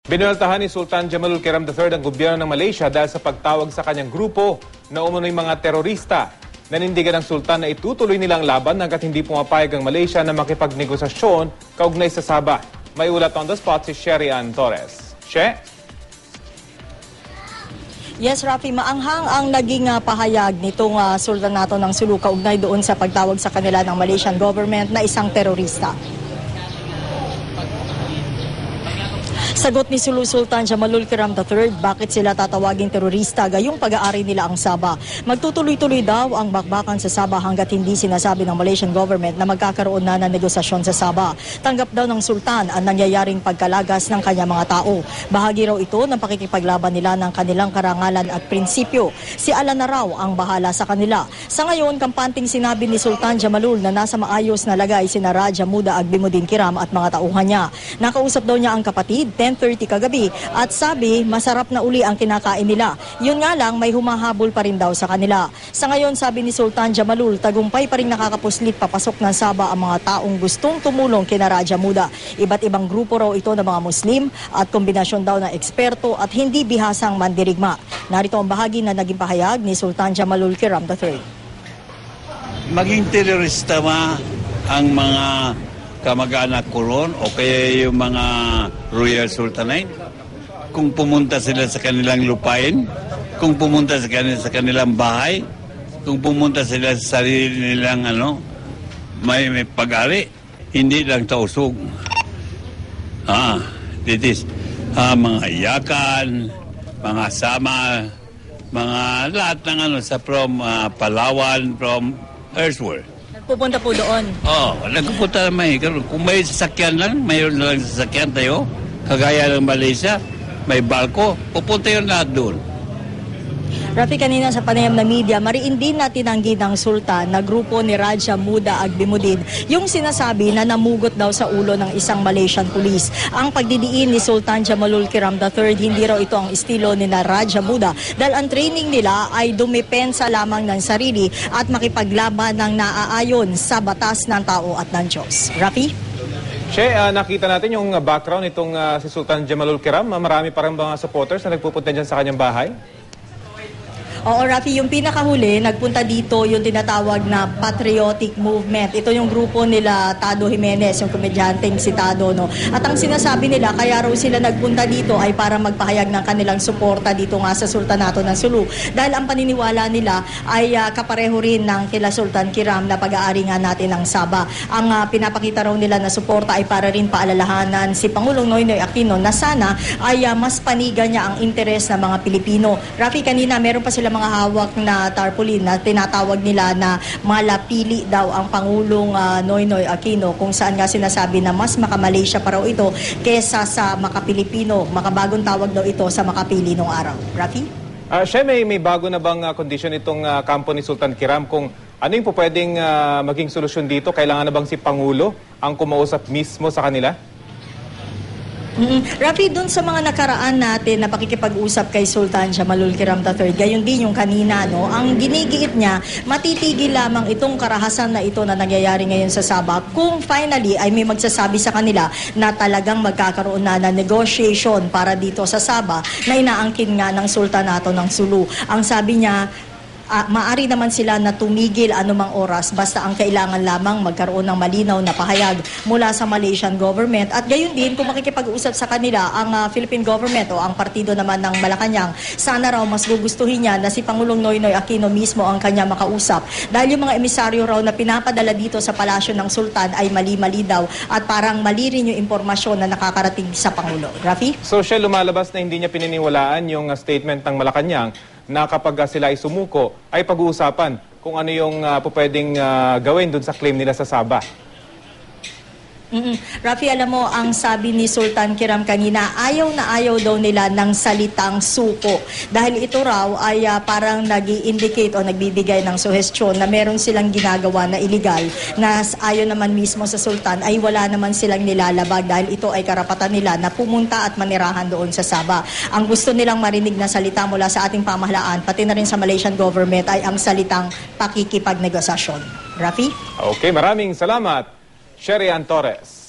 Binueltahan ni Sultan Jamalul Kiram III ang gobyerno ng Malaysia dahil sa pagtawag sa kanyang grupo na umano'y mga terorista. Nanindigan ng Sultan na itutuloy nilang laban hanggat hindi pumapayag ang Malaysia na makipagnegosasyon kaugnay sa Sabah. May ulat on the spot si Sherry Ann Torres. She? Yes, Rafi, maanghang ang naging pahayag nitong Sultanato ng Sulu kaugnay doon sa pagtawag sa kanila ng Malaysian government na isang terorista. Sagot ni Sulu Sultan Jamalul Kiram III, bakit sila tatawaging terorista gayong pag-aari nila ang Sabah. Magtutuloy-tuloy daw ang bakbakan sa Sabah hanggat hindi sinasabi ng Malaysian government na magkakaroon na ng negosasyon sa Sabah. Tanggap daw ng Sultan ang nangyayaring pagkalagas ng kanyang mga tao. Bahagi raw ito ng pakikipaglaban nila ng kanilang karangalan at prinsipyo. Si Allah na raw ang bahala sa kanila. Sa ngayon, kampanting sinabi ni Sultan Jamalul na nasa maayos na lagay sina Raja Muda Agbimuddin Kiram at mga tauhan niya. Nakausap daw niya ang kapatid 10:30 kagabi at sabi masarap na uli ang kinakain nila. Yun nga lang may humahabol pa rin daw sa kanila. Sa ngayon sabi ni Sultan Jamalul, tagumpay pa rin nakakapuslit papasok ng Sabah ang mga taong gustong tumulong kina Raja Muda. Iba't ibang grupo raw ito ng mga Muslim at kombinasyon daw ng eksperto at hindi bihasang mandirigma. Narito ang bahagi na naging pahayag ni Sultan Jamalul Kiram III. Maging terorista ang mga kamag-anak ko ron o kaya yung mga Royal Sultanate, kung pumunta sila sa kanilang lupain, kung pumunta sa kanilang bahay, kung pumunta sila sa sarili nilang may pag-ari, hindi lang tausog. Mga iyakan, mga sama, mga lahat ng from Palawan, from Earthworld. Pupunta po doon. Nagpupunta naman. Kung may sasakyan lang, mayroon na lang sasakyan tayo. Kagaya ng Malaysia, may barko, pupunta yun lahat doon. Rafi, kanina sa panayam na media, mariin din na tinanggi ng Sultan na grupo ni Raja Muda Agbimuddin yung sinasabi na namugot daw sa ulo ng isang Malaysian police. Ang pagdidiin ni Sultan Jamalul Kiram III, hindi raw ito ang estilo ni Raja Muda dahil ang training nila ay dumepensa lamang ng sarili at makipaglaban ng naaayon sa batas ng tao at ng Diyos. Rafi? She, nakita natin yung background itong si Sultan Jamalul Kiram. Marami parang mga supporters na nagpupunta dyan sa kanyang bahay. Oo, Rafi, yung pinakahuli, nagpunta dito yung tinatawag na Patriotic Movement. Ito yung grupo nila Tado Jimenez, yung komedyanteng si Tado, no? At ang sinasabi nila, kaya raw sila nagpunta dito ay para magpahayag ng kanilang suporta dito nga sa Sultanato ng Sulu. Dahil ang paniniwala nila ay kapareho rin ng kila Sultan Kiram na pag-aari nga natin ng Sabah. Ang pinapakita raw nila na suporta ay para rin paalalahanan si Pangulong Noynoy Aquino na sana ay mas panigan niya ang interes ng mga Pilipino. Rafi, kanina meron pa sila mga hawak na tarpaulin na tinatawag nila na malapili daw ang Pangulong Noynoy Aquino, kung saan nga sinasabi na mas maka-Malaysia pa raw ito kesa sa maka-Pilipino. Makabagong tawag daw ito sa makapili nung araw. Rafi? Siya, may bago na bang kondisyon itong kampo ni Sultan Kiram kung ano yung pwedeng maging solusyon dito? Kailangan na bang si Pangulo ang kumausap mismo sa kanila? Rafi, dun sa mga nakaraan natin na pakikipag-usap kay Sultan Jamalul Kiram III, gayon din yung kanina, no? Ang ginigiit niya, matitigil lamang itong karahasan na ito na nangyayari ngayon sa Sabah kung finally ay may magsasabi sa kanila na talagang magkakaroon na ng negotiation para dito sa Sabah na inaangkin nga ng Sultanato ng Sulu. Ang sabi niya, maari naman sila na tumigil anumang oras basta ang kailangan lamang magkaroon ng malinaw na pahayag mula sa Malaysian government. At gayon din kung makikipag-usap sa kanila ang Philippine government o ang partido naman ng Malacanang, sana raw mas gugustuhin niya na si Pangulong Noynoy Aquino mismo ang kanya makausap. Dahil yung mga emisaryo raw na pinapadala dito sa palasyo ng Sultan ay mali-mali daw at parang mali rin yung impormasyon na nakakarating sa Pangulo. Rafi? So siya lumalabas na hindi niya pininiwalaan yung statement ng Malacanang na kapag sila ay sumuko, ay pag-uusapan kung ano yung pwedeng gawin dun sa claim nila sa Sabah. Rafi, alam mo, ang sabi ni Sultan Kiram kanina, ayaw na ayaw daw nila ng salitang suko. Dahil ito raw ay parang nag-i-indicate o nagbibigay ng suhestyon na meron silang ginagawa na illegal na ayaw naman mismo sa Sultan ay wala naman silang nilalabag dahil ito ay karapatan nila na pumunta at manirahan doon sa Sabah. Ang gusto nilang marinig na salita mula sa ating pamahalaan, pati na rin sa Malaysian government, ay ang salitang pakikipagnegosasyon. Rafi? Okay, maraming salamat, Sherry Ann Torres.